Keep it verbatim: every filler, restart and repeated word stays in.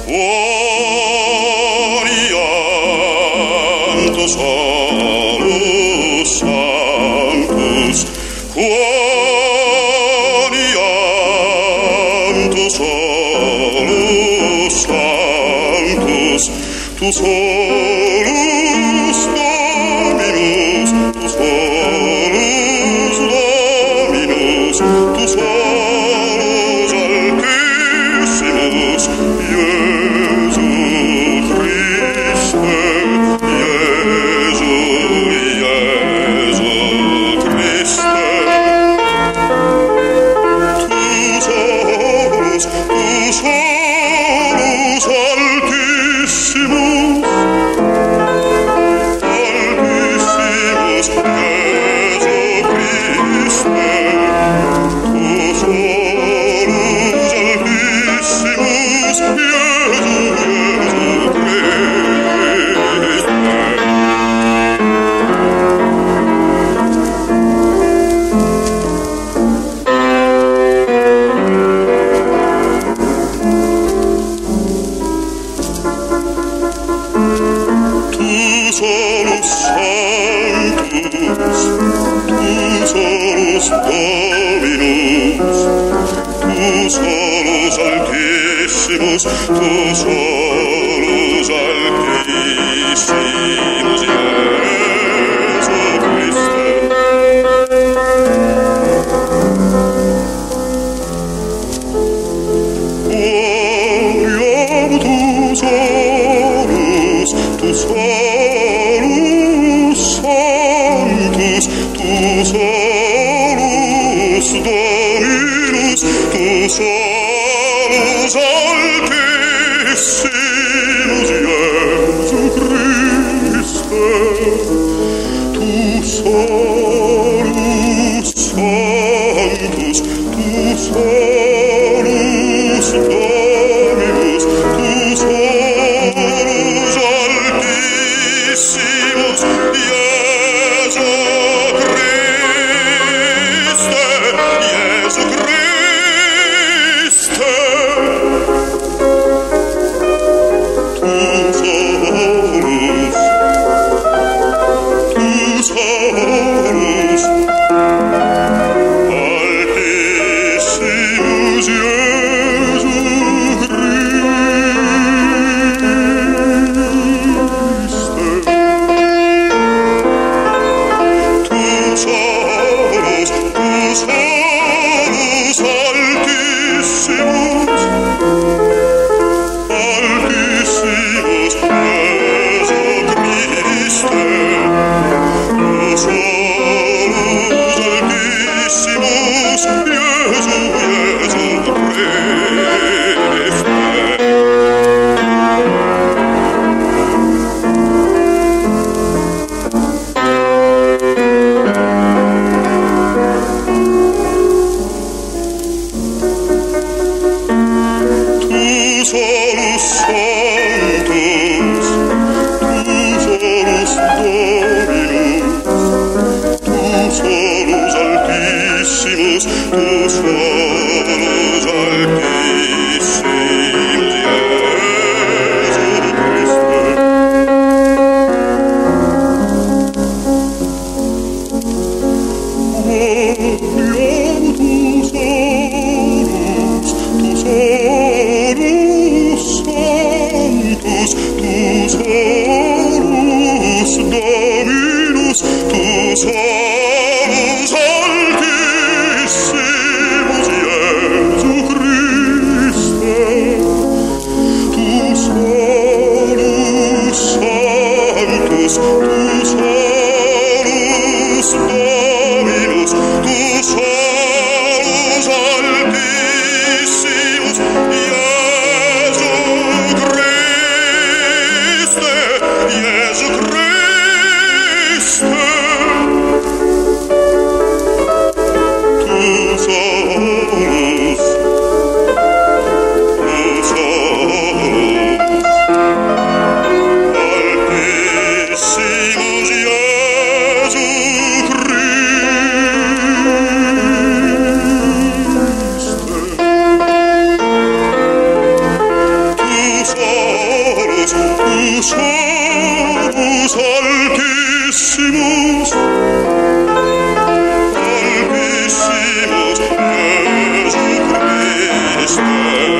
Orianto solus sanctus, Orianto solus sanctus, tu solus Dominus, tu solus Dominus, tu solus Altissimus, Iesu Christe, Iesu, Iesu Christe. Tu solus, tu solus Altissimus, Altissimus, Iesu Christe. Tu solus Altissimus, Iesu, Iesu Christe. Tu solus sanctus, tu solus Dominus, tu solus Altissimus, tu solus Altissimus, Iesu Christe. Gloriam tu solus, tu solus sanctus, tu solus Dominus, tu solus Altissimus, Iesu Christe. Tu solus sanctus, tu solus Dominus, tu solus Altissimus, Iesu Christe, Iesu Christe. Tu solus, tu solus Altissimus, Iesu Christe. Tu solus, tu solus Altissimus, Altissimus, Iesu Christe. Tu solus Altissimus, Iesu, Iesu Christe. Tu solus sanctus, tu solus Dominus, tu solus Altissimus, tu solus Altissimus, Iesu Christe. Gloriam tu solus, tu solus sanctus, tu solus Dominus, tu solus Altissimus, Iesu Christe. Tu solus sanctus, tu solus Dominus, tu solus Altissimus, Iesu Christe, Iesu Christe. salus altissimus, altissimus Iesu Christe.